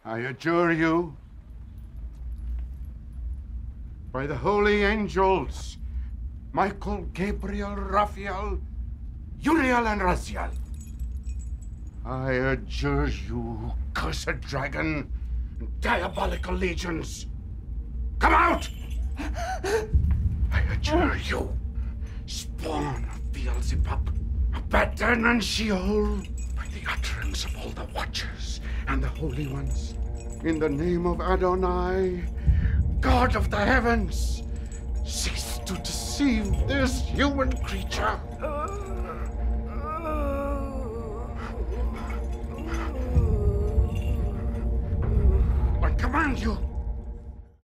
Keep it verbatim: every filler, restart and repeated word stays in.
I adjure you, by the holy angels, Michael, Gabriel, Raphael, Uriel, and Raziel, I adjure you, cursed dragon, diabolical legions, come out! I adjure you, spawn of Beelzebub, Abaddon and Sheol, by the utterance of all the watchers and the holy ones, in the name of Adonai, God of the heavens, cease to deceive this human creature. I command you,